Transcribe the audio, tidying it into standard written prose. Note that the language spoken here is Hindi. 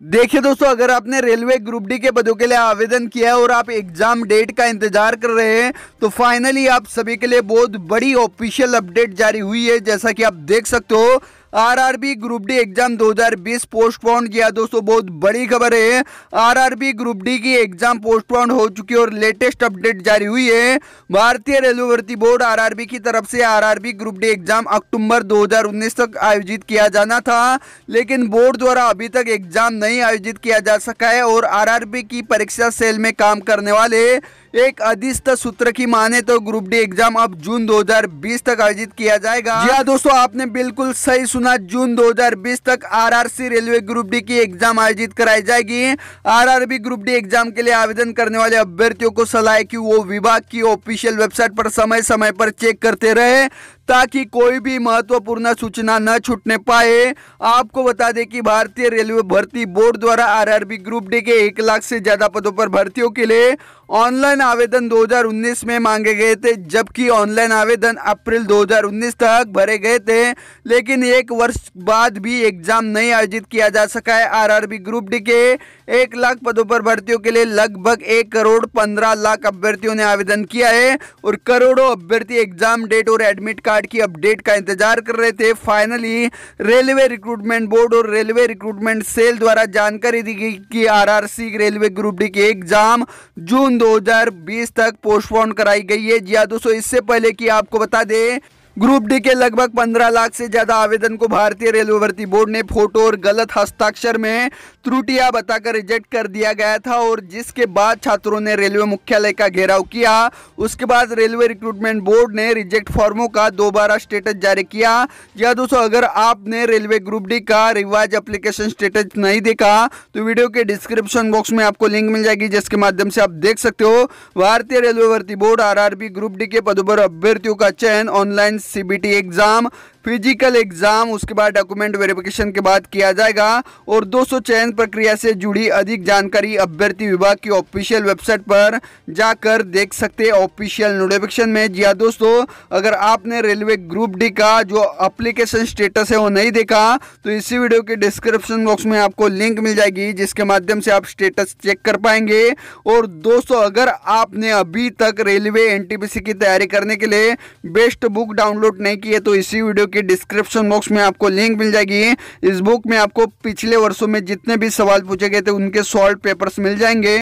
देखिए दोस्तों, अगर आपने रेलवे ग्रुप डी के पदों के लिए आवेदन किया है और आप एग्जाम डेट का इंतजार कर रहे हैं तो फाइनली आप सभी के लिए बहुत बड़ी ऑफिशियल अपडेट जारी हुई है। जैसा कि आप देख सकते हो, RRB group D exam 2020 postpone किया। दोस्तों बहुत बड़ी खबर है, आरआरबी ग्रुप डी की एग्जाम पोस्टपोन हो चुकी है और लेटेस्ट अपडेट जारी हुई है। भारतीय रेलवे भर्ती बोर्ड आरआरबी की तरफ से RRB group D exam October 2019 तक आयोजित किया जाना था, लेकिन बोर्ड द्वारा अभी तक एग्जाम नहीं आयोजित किया जा सका है। और आरआरबी की परीक्षा सेल में काम करने वाले एक अधिस्थ सूत्र की माने तो ग्रुप डी एग्जाम अब जून 2020 तक आयोजित किया जाएगा। जी हाँ दोस्तों, आपने बिल्कुल सही सुना, जून 2020 तक आरआरसी रेलवे ग्रुप डी की एग्जाम आयोजित कराई जाएगी। आरआरबी ग्रुप डी एग्जाम के लिए आवेदन करने वाले अभ्यर्थियों को सलाह है कि वो विभाग की ऑफिशियल वेबसाइट पर समय समय पर चेक करते रहे ताकि कोई भी महत्वपूर्ण सूचना न छूटने पाए। आपको बता दें कि भारतीय रेलवे भर्ती बोर्ड द्वारा आरआरबी ग्रुप डी के 1 लाख से ज्यादा पदों पर भर्तियों के लिए ऑनलाइन आवेदन 2019 में मांगे गए थे, जबकि ऑनलाइन आवेदन अप्रैल 2019 तक भरे गए थे, लेकिन 1 वर्ष बाद भी एग्जाम नहीं आयोजित किया जा सका है। आरआरबी ग्रुप डी के 1 लाख पदों पर भर्तियों के लिए लगभग 1 करोड़ 15 लाख अभ्यर्थियों ने आवेदन किया है और करोड़ों अभ्यर्थी एग्जाम डेट और एडमिट कार्ड की अपडेट का इंतजार कर रहे थे। फाइनली रेलवे रिक्रूटमेंट बोर्ड और रेलवे रिक्रूटमेंट सेल द्वारा जानकारी दी गई कि आरआरसी रेलवे ग्रुप डी के एग्जाम जून 2020 तक पोस्टपोन कराई गई है। जी हाँ दोस्तों, इससे पहले कि आपको बता दें, ग्रुप डी के लगभग 15 लाख से ज्यादा आवेदन को भारतीय रेलवे भर्ती बोर्ड ने फोटो और गलत हस्ताक्षर में त्रुटियां बताकर रिजेक्ट कर दिया गया था, और जिसके बाद छात्रों ने रेलवे मुख्यालय का घेराव किया। उसके बाद रेलवे रिक्रूटमेंट बोर्ड ने रिजेक्ट फॉर्मों का दोबारा स्टेटस जारी किया। या दोस्तों, अगर आपने रेलवे ग्रुप डी का रिवाइज एप्लीकेशन स्टेटस नहीं देखा तो वीडियो के डिस्क्रिप्शन बॉक्स में आपको लिंक मिल जाएगी, जिसके माध्यम से आप देख सकते हो। भारतीय रेलवे भर्ती बोर्ड आरआरबी ग्रुप डी के पदों पर अभ्यर्थियों का चयन online CBT exam, physical exam, उसके बाद डॉक्यूमेंट वेरिफिकेशन के बाद किया जाएगा। और दोस्तों, चयन प्रक्रिया से जुड़ी अधिक जानकारी अभ्यर्थी विभाग की ऑफिशियल वेबसाइट पर जाकर देख सकते हैं ऑफिशियल नोटिफिकेशन में। जी हाँ दोस्तों, अगर आपने रेलवे ग्रुप डी का जो एप्लीकेशन स्टेटस है वो नहीं देखा तो इसी वीडियो के डिस्क्रिप्शन बॉक्स में आपको लिंक मिल जाएगी, जिसके माध्यम से आप स्टेटस चेक कर पाएंगे। और दोस्तों, अगर आपने अभी तक रेलवे एनटीपीसी की तैयारी करने के लिए बेस्ट बुक डाउनलोड नहीं की है तो इसी वीडियो के डिस्क्रिप्शन बॉक्स में आपको लिंक मिल जाएगी। इस बुक में आपको पिछले वर्षों में जितने भी सवाल पूछे गए थे उनके सॉल्व पेपर्स मिल जाएंगे।